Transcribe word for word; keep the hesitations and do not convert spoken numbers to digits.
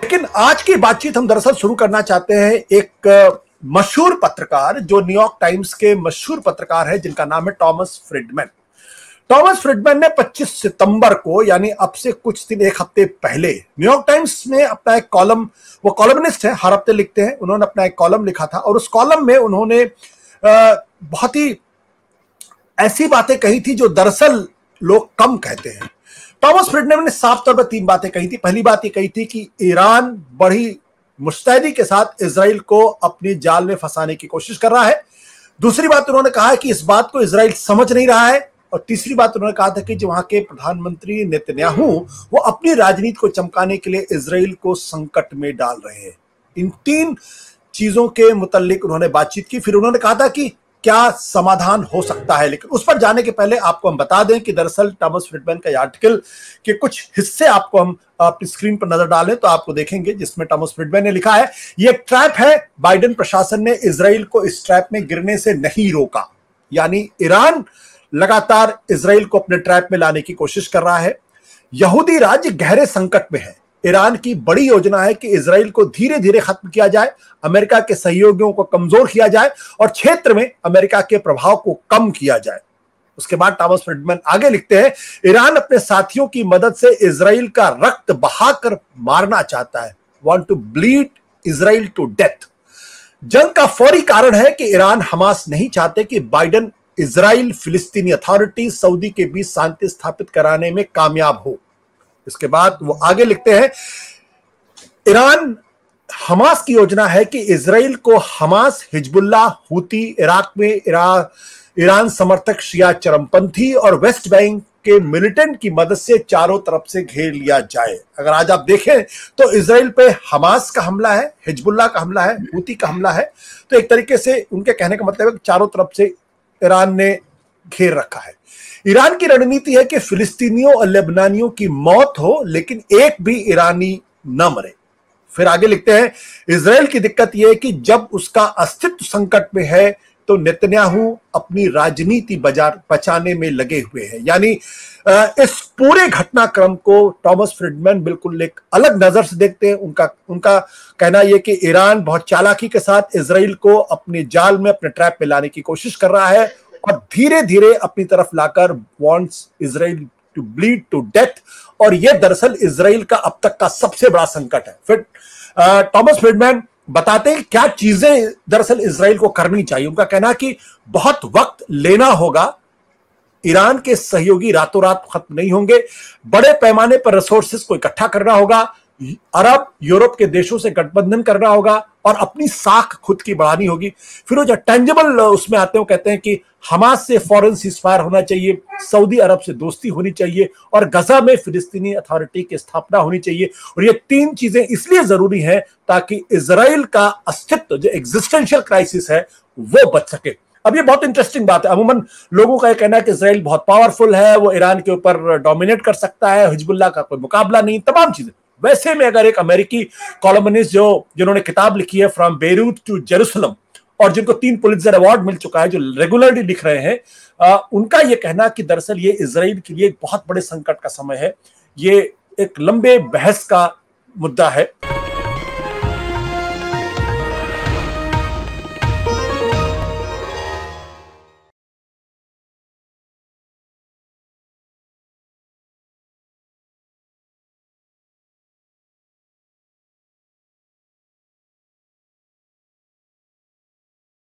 लेकिन आज की बातचीत हम दरअसल शुरू करना चाहते हैं एक मशहूर पत्रकार, जो न्यूयॉर्क टाइम्स के मशहूर पत्रकार है, जिनका नाम है टॉमस फ्रिडमैन। टॉमस फ्रिडमैन ने पच्चीस सितंबर को, यानी अब से कुछ दिन, एक हफ्ते पहले, न्यूयॉर्क टाइम्स में अपना एक कॉलम, वो कॉलमनिस्ट है, हर हफ्ते लिखते हैं, उन्होंने अपना एक कॉलम लिखा था और उस कॉलम में उन्होंने बहुत ही ऐसी बातें कही थी जो दरअसल लोग कम कहते हैं। टॉमस फ्रिडमैन ने साफ तौर पर तीन बातें कही थी। पहली बात ये कही थी कि ईरान बड़ी मुस्तैदी के साथ इजराइल को अपनी जाल में फंसाने की कोशिश कर रहा है। दूसरी बात उन्होंने कहा है कि इस बात को इजराइल समझ नहीं रहा है। और तीसरी बात उन्होंने कहा था कि जो वहां के प्रधानमंत्री नेतन्याहू, वो अपनी राजनीति को चमकाने के लिए इजराइल को संकट में डाल रहे हैं। इन तीन चीजों के मुताल्लिक उन्होंने बातचीत की। फिर उन्होंने कहा था कि क्या समाधान हो सकता है। लेकिन उस पर जाने के पहले आपको हम बता दें कि दरअसल टॉमस फ्रिडमैन का आर्टिकल के कुछ हिस्से आपको हम अपनी स्क्रीन पर नजर डालें तो आपको देखेंगे, जिसमें टॉमस फ्रिडमैन ने लिखा है, ये एक ट्रैप है, बाइडेन प्रशासन ने इजराइल को इस ट्रैप में गिरने से नहीं रोका। यानी ईरान लगातार इजराइल को अपने ट्रैप में लाने की कोशिश कर रहा है। यहूदी राज्य गहरे संकट में है। ईरान की बड़ी योजना है कि इजराइल को धीरे धीरे खत्म किया जाए, अमेरिका के सहयोगियों को कमजोर किया जाए और क्षेत्र में अमेरिका के प्रभाव को कम किया जाए। उसके बाद टॉमस फ्रिडमैन आगे लिखते हैं, ईरान अपने साथियों की मदद से इजराइल का रक्त बहाकर मारना चाहता है, want to bleed Israel to death. जंग का फौरी कारण है कि ईरान हमास नहीं चाहते कि बाइडेन इजराइल फिलिस्तीनी अथॉरिटी सऊदी के बीच शांति स्थापित कराने में कामयाब हो। इसके बाद वो आगे लिखते हैं, ईरान हमास की योजना है कि इजराइल को हमास, हिजबुल्लाह, हूती, इराक में इरा, ईरान समर्थक शिया चरमपंथी और वेस्ट बैंक के मिलिटेंट की मदद से चारों तरफ से घेर लिया जाए। अगर आज आप देखें तो इजराइल पे हमास का हमला है, हिजबुल्लाह का हमला है, हूती का हमला है। तो एक तरीके से उनके कहने का मतलब है कि चारों तरफ से ईरान ने घेर रखा है। ईरान की रणनीति है कि फिलिस्तीनियों और लेबनानियों की मौत हो, लेकिन एक भी ईरानी न मरे। फिर आगे लिखते हैं, इजराइल की दिक्कत यह है कि जब उसका अस्तित्व संकट में है तो नेतन्याहू अपनी राजनीति बाजार बचाने में लगे हुए हैं। यानी इस पूरे घटनाक्रम को टॉमस फ्रिडमैन बिल्कुल एक अलग नजर से देखते हैं। उनका उनका कहना यह कि ईरान बहुत चालाकी के साथ इजराइल को अपने जाल में, अपने ट्रैप में लाने की कोशिश कर रहा है और धीरे धीरे अपनी तरफ लाकर wants Israel to bleed to death. और यह दरअसल इजराइल का अब तक का सबसे बड़ा संकट है। फिर टॉमस फ्रिडमैन बताते हैं क्या चीजें दरअसल इजराइल को करनी चाहिए। उनका कहना है कि बहुत वक्त लेना होगा, ईरान के सहयोगी रातों रात खत्म नहीं होंगे, बड़े पैमाने पर रिसोर्सेस को इकट्ठा करना होगा, अरब यूरोप के देशों से गठबंधन करना होगा और अपनी साख खुद की बढ़ानी होगी। फिर वो जो टेंजिबल उसमें आते हैं, वो कहते हैं कि हमास से फौरन सीजफायर होना चाहिए, सऊदी अरब से दोस्ती होनी चाहिए और गजा में फिलिस्तीनी अथॉरिटी की स्थापना होनी चाहिए। और ये तीन चीजें इसलिए जरूरी है ताकि इजराइल का अस्तित्व, जो एग्जिस्टेंशियल क्राइसिस है, वो बच सके। अब ये बहुत इंटरेस्टिंग बात है। अमूमन लोगों का यह कहना है कि इजराइल बहुत पावरफुल है, वो ईरान के ऊपर डोमिनेट कर सकता है, हिजबुल्लाह का कोई मुकाबला नहीं, तमाम चीजें। वैसे में अगर एक अमेरिकी कॉलमनिस्ट जो जिन्होंने किताब लिखी है फ्रॉम बेरूट टू जेरूसलम और जिनको तीन पुलित्जर अवार्ड मिल चुका है, जो रेगुलरली लिख रहे हैं, आ, उनका यह कहना कि दरअसल ये इजराइल के लिए एक बहुत बड़े संकट का समय है। ये एक लंबे बहस का मुद्दा है।